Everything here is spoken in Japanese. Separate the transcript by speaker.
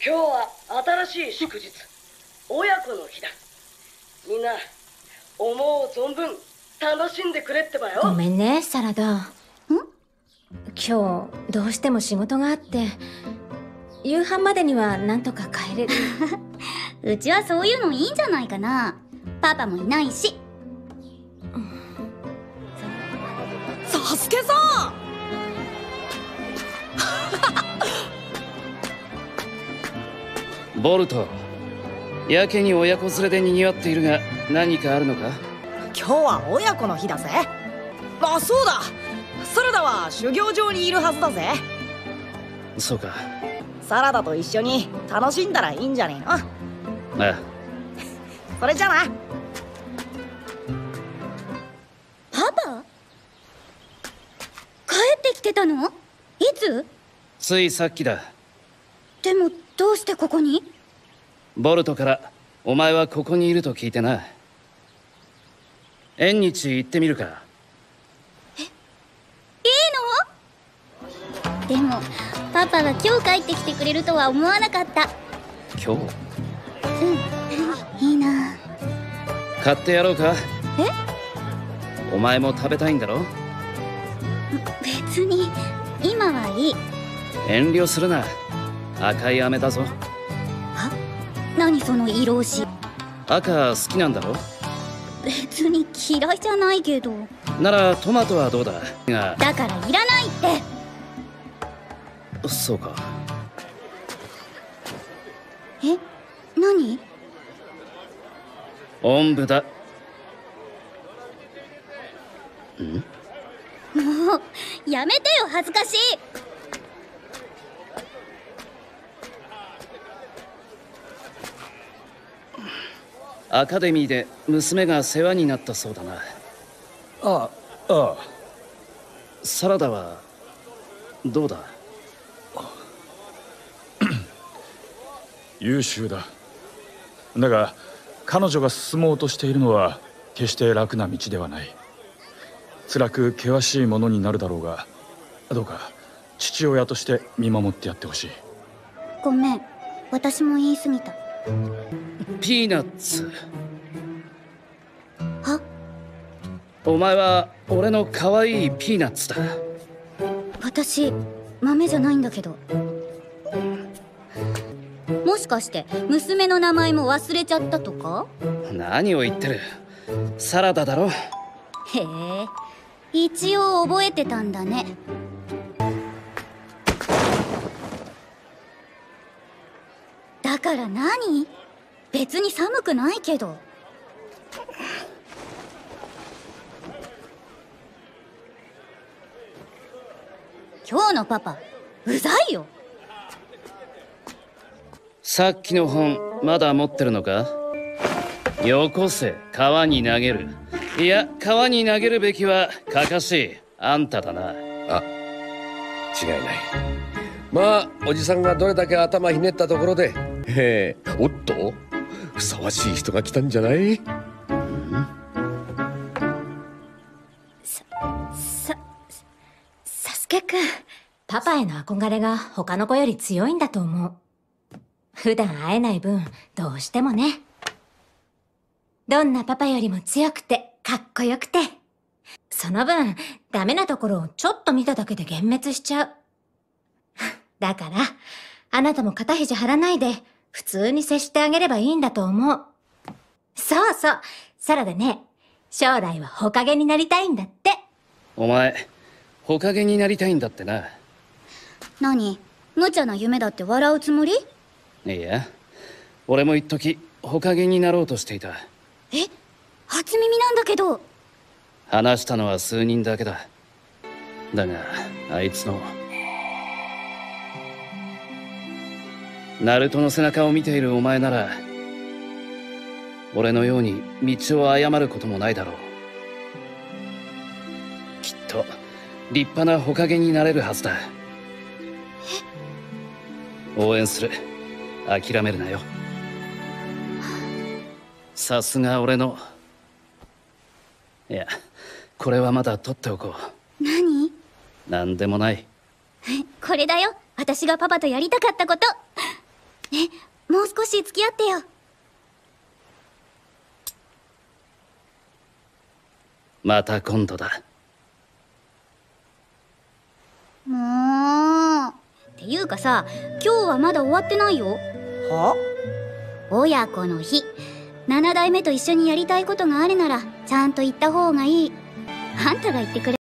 Speaker 1: 今日は新しい祝日、親子の日だ。みんな思う存分楽しんでくれってばよ。
Speaker 2: ごめんねサラダ。今日どうしても仕事があって夕飯までにはなんとか帰れる。
Speaker 3: うちはそういうのいいんじゃないかな。パパもいないし。
Speaker 4: サスケさ
Speaker 5: んボルト、やけに親子連れで賑わっているが何かあるのか？
Speaker 4: 今日は親子の日だぜ。あ、そうだ、サラダは修行場にいるはずだぜ。
Speaker 5: そうか。
Speaker 4: サラダと一緒に楽しんだらいいんじゃねえの？
Speaker 5: ああ。
Speaker 4: それじゃな。
Speaker 3: パパ？帰ってきてたの？いつ？
Speaker 5: ついさっきだ。
Speaker 3: でもどうしてここに？
Speaker 5: ボルトからお前はここにいると聞いてな。縁日行ってみるか？
Speaker 3: いいの？でもパパが今日帰ってきてくれるとは思わなかった。
Speaker 5: 今日？
Speaker 3: いいな。
Speaker 5: 買ってやろうか？
Speaker 3: え？
Speaker 5: お前も食べたいんだろ？
Speaker 3: 別に今はいい。
Speaker 5: 遠慮するな。赤い飴だぞ。
Speaker 3: は？何その色押し。
Speaker 5: 赤好きなんだろ？
Speaker 3: 別に嫌いじゃないけど。
Speaker 5: ならトマトはどうだが。
Speaker 3: だからいらないって。
Speaker 5: そうか。
Speaker 3: え？何？
Speaker 5: おんぶだ。
Speaker 3: もうやめてよ、恥ずかしい。
Speaker 5: アカデミーで娘が世話になったそうだな。
Speaker 6: ああ。
Speaker 5: サラダはどうだ？
Speaker 6: 優秀だ。だが彼女が進もうとしているのは決して楽な道ではない。辛く険しいものになるだろうが、どうか父親として見守ってやってほしい。
Speaker 3: ごめん、私も言い過ぎた。
Speaker 5: ピーナッツ。
Speaker 3: は？
Speaker 5: お前は俺の可愛いピーナッツだ。
Speaker 3: 私豆じゃないんだけど。もしかして娘の名前も忘れちゃったとか？
Speaker 5: 何を言ってる。サラダだろ。
Speaker 3: へえ、一応覚えてたんだね。だから何？別に寒くないけど。今日のパパうざいよ。
Speaker 5: さっきの本まだ持ってるのか？よこせ、川に投げる。いや、川に投げるべきはカカシ、あんただな。
Speaker 7: あ、違いない。まあおじさんがどれだけ頭ひねったところで、おっとふさわしい人が来たんじゃない？
Speaker 2: サスケくん、パパへの憧れが他の子より強いんだと思う。普段会えない分どうしてもね。どんなパパよりも強くてかっこよくて、その分ダメなところをちょっと見ただけで幻滅しちゃう。だからあなたも肩肘張らないで普通に接してあげればいいんだと思う。そうそう、サラダね、将来はホカゲになりたいんだって。
Speaker 5: お前ホカゲになりたいんだってな。
Speaker 3: 何？無茶な夢だって笑うつもり？
Speaker 5: いや、俺も一時ホカゲになろうとしていた。
Speaker 3: え？初耳なんだけど。
Speaker 5: 話したのは数人だけだ。だがあいつのナルトの背中を見ているお前なら俺のように道を誤ることもないだろう。きっと立派なホカゲになれるはずだ。応援する。諦めるなよ。さすが俺の。いや、これはまだ取っておこう。
Speaker 3: 何？
Speaker 5: なんでもない。
Speaker 3: これだよ、私がパパとやりたかったこと。ねし付き合ってよ。
Speaker 5: また今度だ。
Speaker 3: もう。っていうかさ、今日はまだ終わってないよ。
Speaker 4: は？
Speaker 3: 親子の日。7代目と一緒にやりたいことがあるならちゃんと言った方がいい。あんたが言ってくれ。